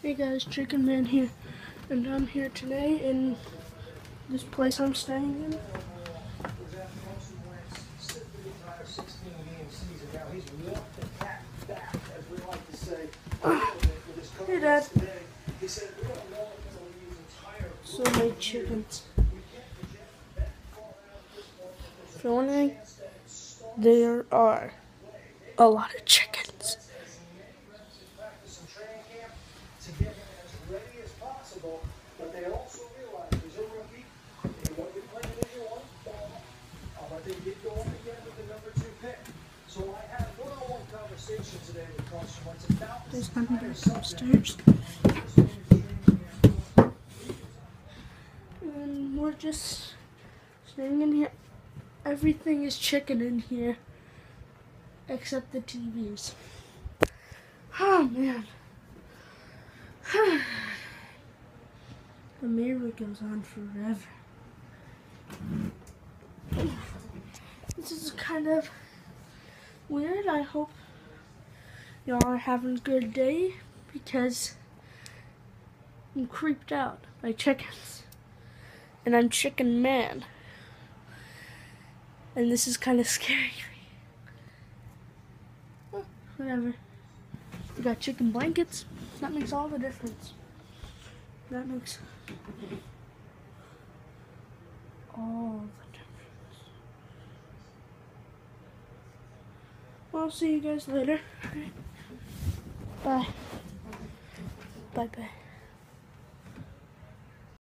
Hey guys, Chicken Man here, and I'm here today in this place I'm staying in. Hey Dad. So many chickens. If you're wondering, there are a lot of chickens. But they also realize there's a rookie. They won't be playing anyone, but they did go up again with the number 2 pick. So I had a one-on-one conversation today with Carson Wentz about this upstairs. And we're just staying in here. Everything is chicken in here, except the TVs. Oh man. The mirror goes on forever. This is kind of weird. I hope y'all are having a good day because I'm creeped out by chickens. And I'm Chicken Man. And this is kind of scary. Whatever. We got chicken blankets. That makes all the difference. That makes all the difference. Well, I'll see you guys later. Bye. Bye-bye.